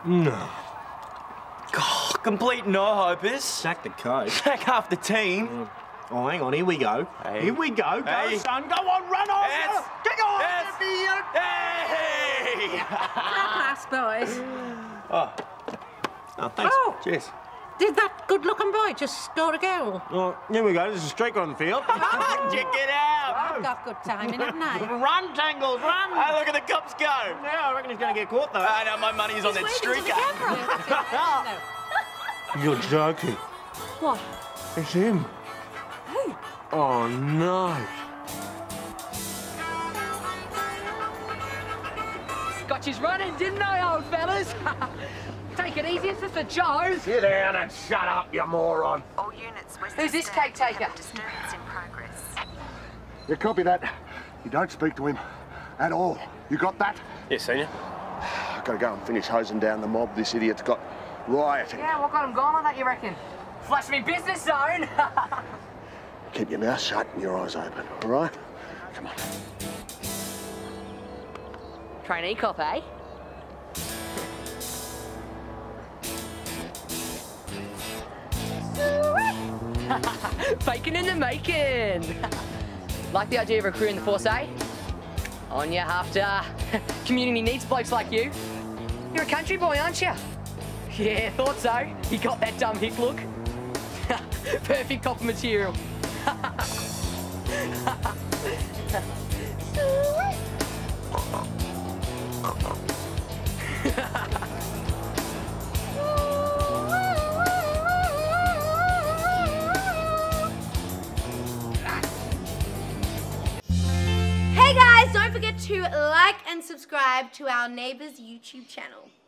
No. God, complete no-hopers. Sack the coach. Sack half the team. Oh, hang on, here we go. Hey. Here we go. Go, Hey. son. Go on, run on. Yes. Get on. Yes. Hey! Pass, boys. Oh, thanks. Oh. Cheers. Did that good-looking boy just score a goal? Oh, here we go. There's a streaker on the field. Check it out. I've got good timing, haven't I? Run, Tangles, run. Hey, look at the Cups go. Yeah, I reckon he's going to get caught, though. I know, my money's on that streaker. You're joking. What? It's him. Who? Oh, no. Got you running, didn't I, old fellas? Take it easy, it's just a Joe. Sit down and shut up, you moron. All units, Who's this cake taker? Disturbance in progress. You copy that. You don't speak to him at all. You got that? Yes, Senior. I've got to go and finish hosing down the mob. This idiot's got rioting. Yeah, what got him going like that, you reckon? Flash me business zone. Keep your mouth shut and your eyes open, all right? Come on. Trainee cop, eh? Bacon in the making. Like the idea of a career in the force, eh? On you have to. Community needs blokes like you. You're a country boy, aren't you? Yeah, thought so. You got that dumb hick look. Perfect copper material. Hey guys, don't forget to like and subscribe to our Neighbours YouTube channel.